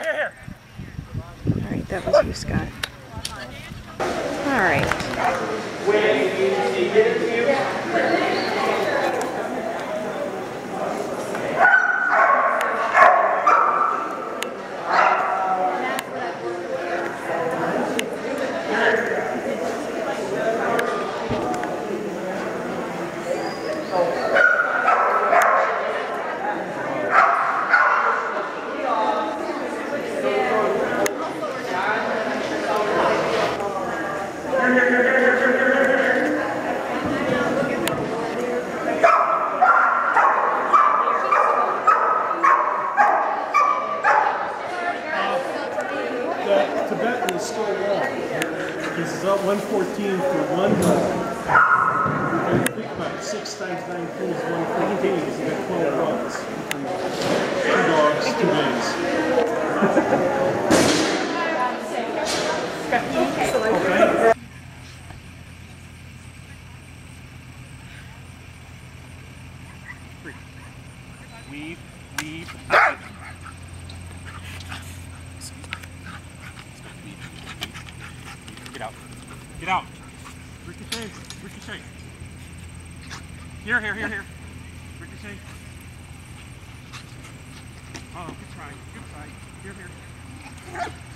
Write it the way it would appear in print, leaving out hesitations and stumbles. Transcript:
here. All right, that was you, Scott. All right. Tibetan is still long. He's up 114 for 1 dog. Think about it. 6 times 19 is 114. He's got 12 runs. 2 dogs, 2 days. Okay. Weave, weave. Get out. Get out. Ricochet. Ricochet. Here. Ricochet. Oh, good try. Good try. Here.